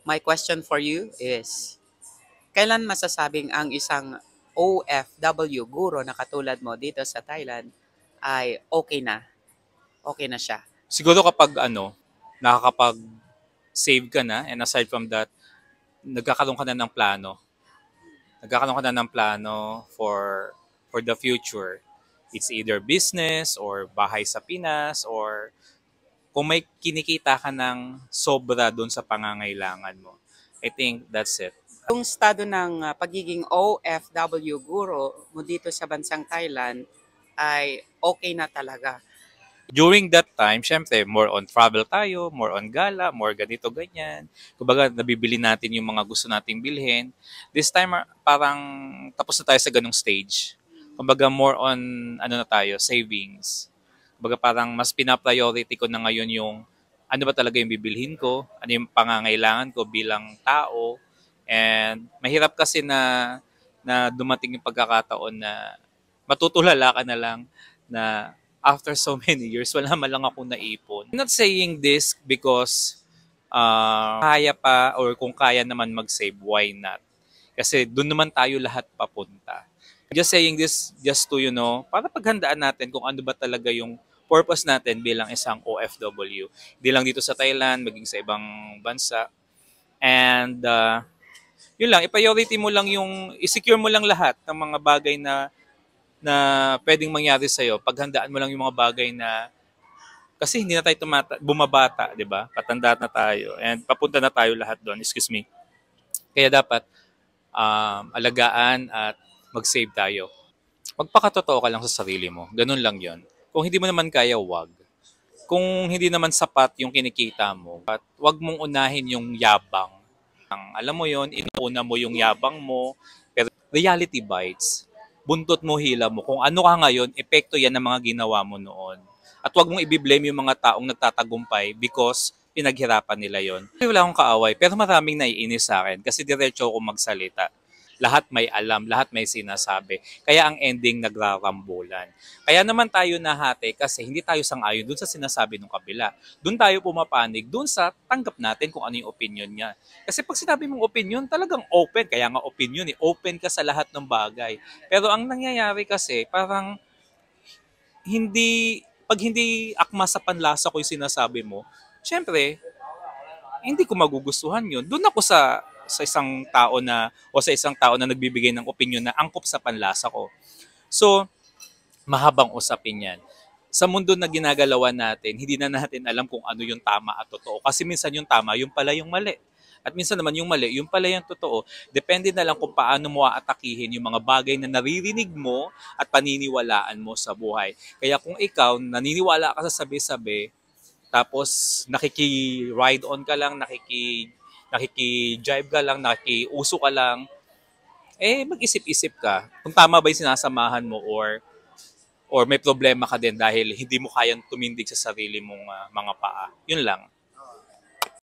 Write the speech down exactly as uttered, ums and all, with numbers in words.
My question for you is, kailan masasabing ang isang O F W guro na katulad mo dito sa Thailand ay okay na? Okay na siya. Siguro kapag ano, nakakapag-save ka na and aside from that, nagkakaroon ka na ng plano. Nagkakaroon ka na ng plano for for the future. It's either business or bahay sa Pinas or kung may kinikita ka ng sobra doon sa pangangailangan mo. I think that's it. Yung estado ng ah, pagiging O F W guro mo dito sa bansang Thailand ay okay na talaga. During that time, syempre, more on travel tayo, more on gala, more ganito, ganyan. Kumbaga, nabibili natin yung mga gusto nating bilhin. This time, ah, parang tapos na tayo sa ganong stage. Kumbaga, more on, ano na tayo, savings. Kumbaga, parang mas pina-priority ko na ngayon yung ano ba talaga yung bibilhin ko, ano yung pangangailangan ko bilang tao. And mahirap kasi na, na dumating yung pagkakataon na matutulala ka na lang na after so many years, wala man lang ako naipon. I'm not saying this because uh, kaya pa or kung kaya naman mag-save, why not? Kasi doon naman tayo lahat papunta. Just saying this just to, you know, para paghandaan natin kung ano ba talaga yung purpose natin bilang isang O F W. Hindi lang dito sa Thailand, maging sa ibang bansa. And uh, yun lang, i-priority mo lang yung, i-secure mo lang lahat ng mga bagay na na pwedeng mangyari sa'yo. Paghandaan mo lang yung mga bagay na kasi hindi na tayo tumata, bumabata, di ba? Patanda na tayo. And papunta na tayo lahat doon, excuse me. Kaya dapat um, alagaan at mag-save tayo. Magpakatotoo ka lang sa sarili mo. Ganun lang yon. Kung hindi mo naman kaya, wag. Kung hindi naman sapat yung kinikita mo, at wag mong unahin yung yabang. Ang, alam mo yon, inuuna mo yung yabang mo, pero reality bites. Buntot mo, hila mo. Kung ano ka ngayon, epekto yan ng mga ginawa mo noon. At wag mong i-blame yung mga taong nagtatagumpay because pinaghirapan nila yon. Wala akong kaaway, pero maraming naiinis sa akin kasi diretso ako magsalita. Lahat may alam, lahat may sinasabi. Kaya ang ending nagrarambulan. Kaya naman tayo nahati kasi hindi tayo sang-ayon dun sa sinasabi ng kabila. Dun tayo pumapanig, dun sa tanggap natin kung ano yung opinion niya. Kasi pag sinabi mong opinion, talagang open. Kaya nga opinion eh, open ka sa lahat ng bagay. Pero ang nangyayari kasi, parang hindi, pag hindi akma sa panlasa ko yung sinasabi mo, syempre, hindi ko magugustuhan yun. Doon ako sa sa isang tao na o sa isang tao na nagbibigay ng opinion na angkop sa panlasa ko. So, mahabang usapin yan. Sa mundo na ginagalawan natin, hindi na natin alam kung ano yung tama at totoo. Kasi minsan yung tama, yung pala yung mali. At minsan naman yung mali, yung pala yung totoo. Depende na lang kung paano mo aatakihin yung mga bagay na naririnig mo at paniniwalaan mo sa buhay. Kaya kung ikaw, naniniwala ka sa sabi-sabi, tapos nakiki-ride on ka lang, nakiki nakiki-jive ka lang, nakikiuso ka lang, eh mag-isip-isip ka kung tama ba yung sinasamahan mo or or may problema ka din dahil hindi mo kayang tumindig sa sarili mong uh, mga paa. Yun lang.